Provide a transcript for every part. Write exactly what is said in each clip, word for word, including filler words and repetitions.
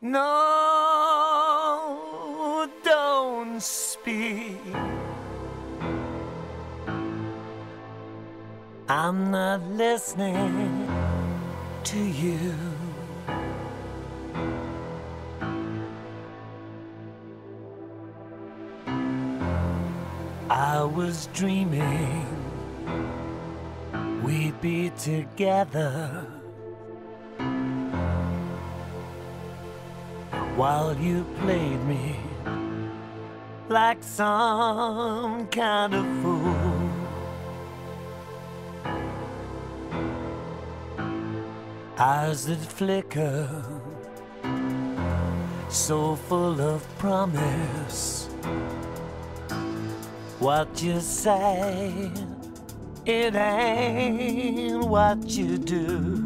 No, don't speak. I'm not listening to you. I was dreaming we'd be together while you played me like some kind of fool. Eyes that flicker, so full of promise. What you say, it ain't what you do.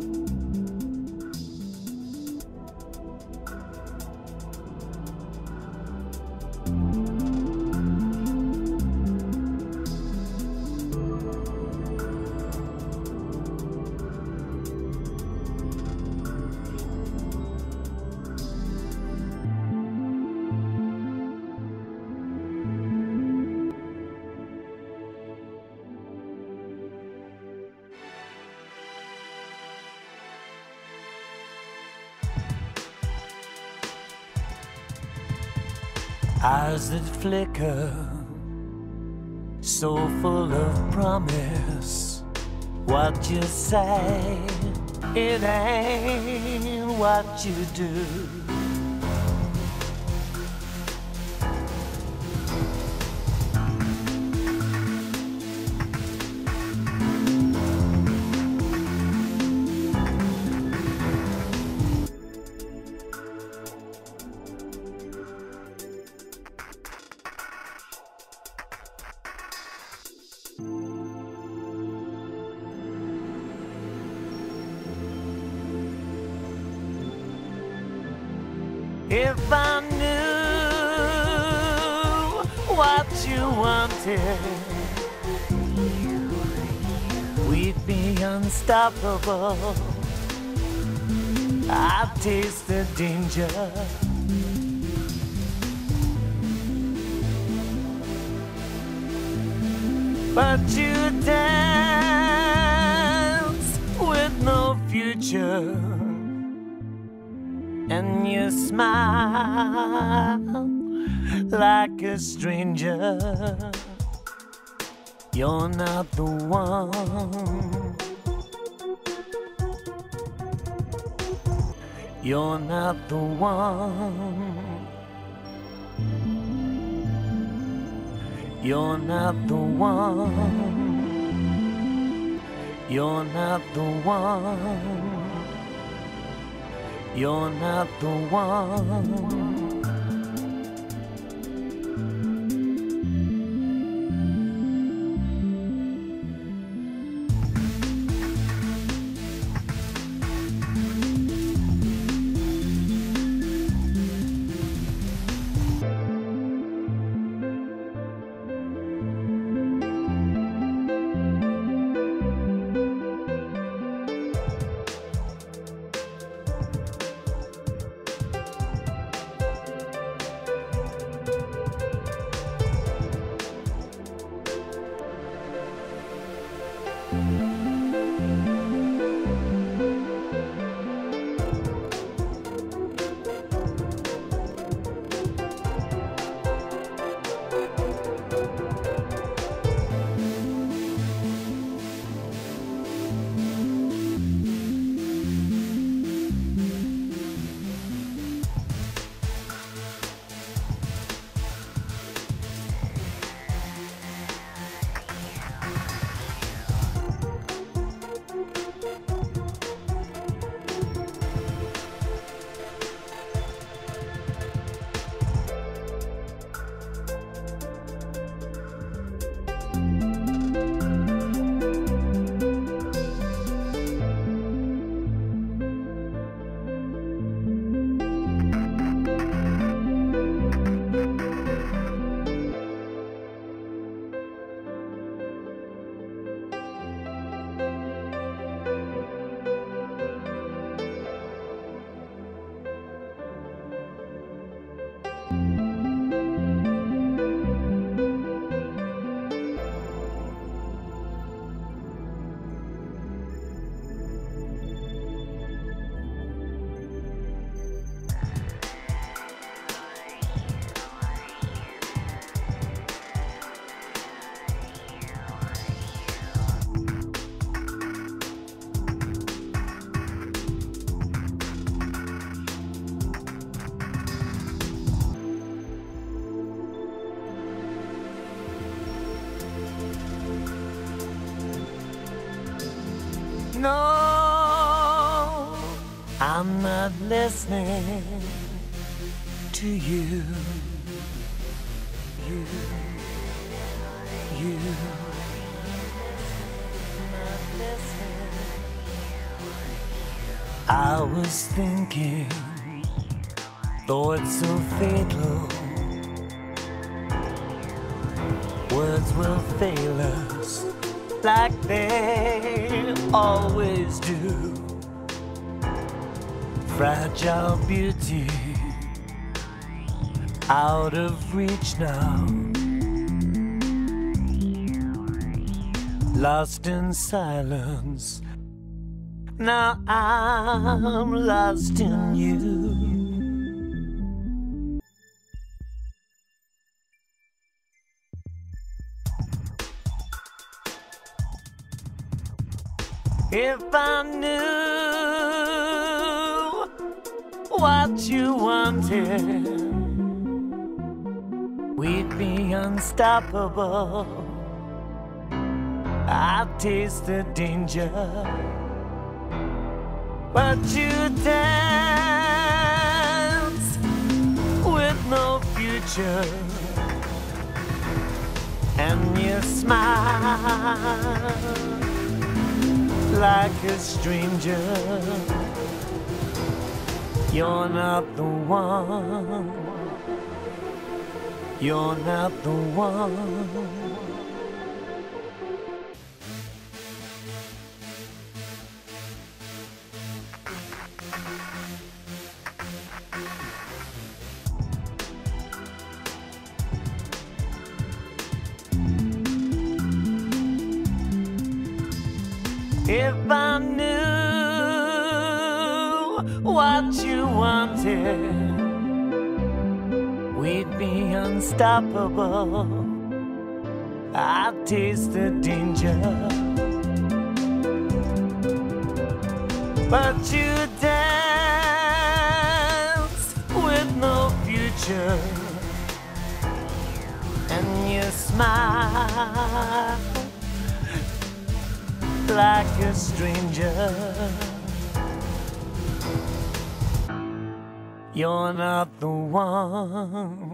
Eyes that flicker, so full of promise. What you say, it ain't what you do. If I knew what you wanted, we'd be unstoppable. I taste the danger. But you dance with no future, and you smile like a stranger. You're not the one. You're not the one. You're not the one. You're not the one. You're not the one. No, I'm not listening to you. You, you, not listening. I was thinking thoughts so fatal. Words will fail us like they always do. Fragile beauty out of reach now, lost in silence. Now I'm lost in you. If I knew what you wanted, we'd be unstoppable. I taste the danger, but you dance with no future, and you smile like a stranger. You're not the one. You're not the one. If I knew what you wanted, we'd be unstoppable. I taste the danger, but you dance with no future, and you smile like a stranger. You're not the one.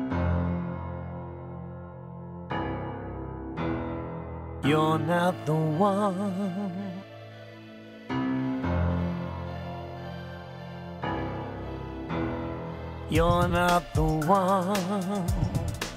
You're not the one. You're not the one.